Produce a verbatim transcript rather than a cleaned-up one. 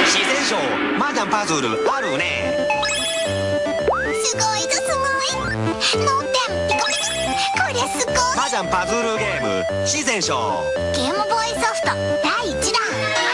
自然賞麻雀パズルあるね。 すごいぞすごい。脳天ピコピコ。こりゃすごい。 麻雀パズルゲーム自然賞。 ゲームボーイソフトだいいちだん。